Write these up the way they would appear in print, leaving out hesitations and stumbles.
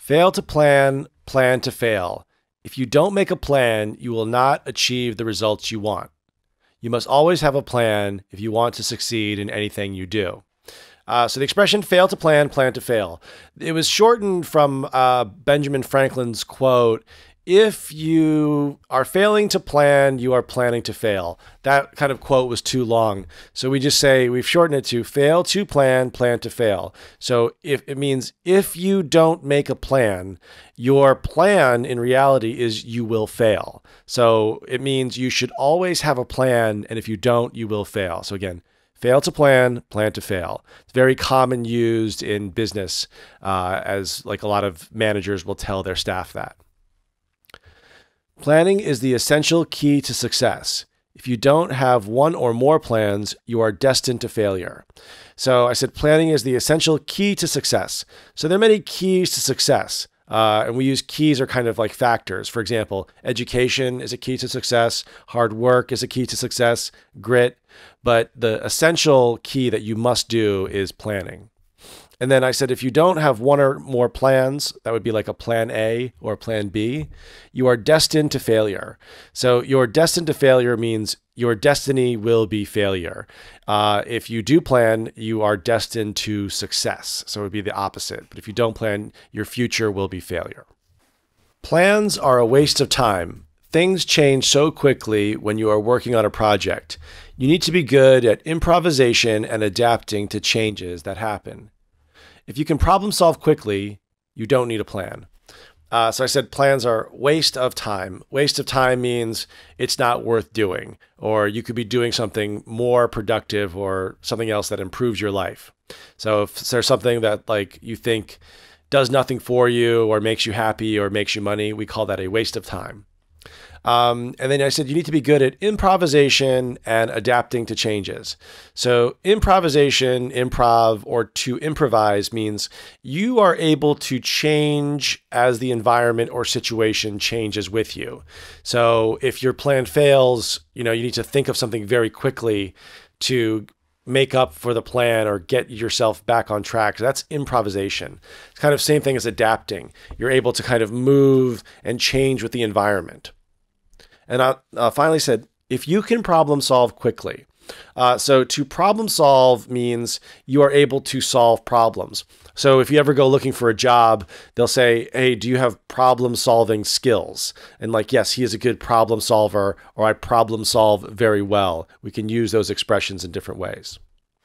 Fail to plan, plan to fail. If you don't make a plan, you will not achieve the results you want. You must always have a plan if you want to succeed in anything you do. So the expression fail to plan, plan to fail. It was shortened from Benjamin Franklin's quote, if you are failing to plan, you are planning to fail. That kind of quote was too long. So we just say, we've shortened it to fail to plan, plan to fail. So if it means if you don't make a plan, your plan in reality is you will fail. So it means you should always have a plan. And if you don't, you will fail. So again, fail to plan, plan to fail. It's very common used in business as like a lot of managers will tell their staff that. Planning is the essential key to success. If you don't have one or more plans, you are destined to failure. So I said planning is the essential key to success. So there are many keys to success. And we use keys are kind of like factors. For example, education is a key to success. Hard work is a key to success. Grit. But the essential key that you must do is planning. And then I said, if you don't have one or more plans, that would be like a plan A or plan B, you are destined to failure. So you're destined to failure means your destiny will be failure. If you do plan, you are destined to success. So it would be the opposite. But if you don't plan, your future will be failure. Plans are a waste of time. Things change so quickly when you are working on a project. You need to be good at improvisation and adapting to changes that happen. If you can problem solve quickly, you don't need a plan. So I said plans are waste of time. Waste of time means it's not worth doing, or you could be doing something more productive or something else that improves your life. So if there's something that like you think does nothing for you or makes you happy or makes you money, we call that a waste of time. And then I said you need to be good at improvisation and adapting to changes. So improvisation, improv, or to improvise means you are able to change as the environment or situation changes with you. So if your plan fails, you need to think of something very quickly to make up for the plan or get yourself back on track. So that's improvisation. It's kind of same thing as adapting. You're able to kind of move and change with the environment. And I finally said, if you can problem solve quickly. So to problem solve means you are able to solve problems. So if you ever go looking for a job, they'll say, hey, do you have problem solving skills? And like, yes, he is a good problem solver, or I problem solve very well. We can use those expressions in different ways.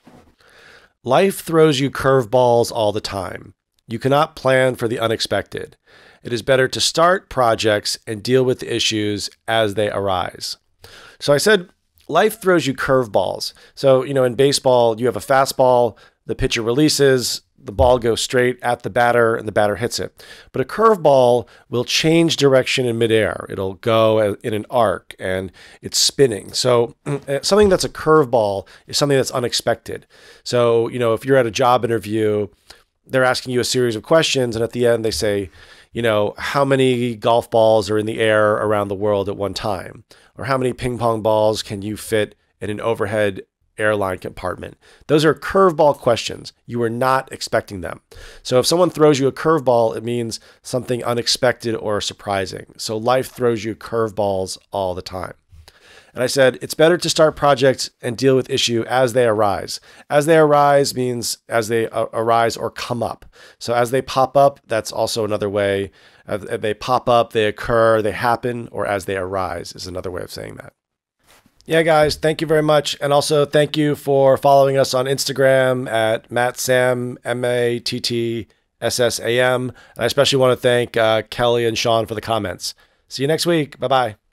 Life throws you curveballs all the time. You cannot plan for the unexpected. It is better to start projects and deal with the issues as they arise. So I said, life throws you curveballs. So, in baseball, you have a fastball, the pitcher releases, the ball goes straight at the batter and the batter hits it. But a curveball will change direction in midair. It'll go in an arc and it's spinning. So something that's a curveball is something that's unexpected. So, if you're at a job interview, they're asking you a series of questions and at the end they say, how many golf balls are in the air around the world at one time? Or how many ping pong balls can you fit in an overhead airline compartment? Those are curveball questions. You were not expecting them. So if someone throws you a curveball, it means something unexpected or surprising. So life throws you curveballs all the time. And I said, it's better to start projects and deal with issue as they arise. As they arise means as they arise or come up. So as they pop up, that's also another way. As they pop up, they occur, they happen, or as they arise is another way of saying that. Yeah, guys, thank you very much. And also thank you for following us on Instagram at MattSam, MattSsam. And I especially want to thank Kelly and Sean for the comments. See you next week. Bye-bye.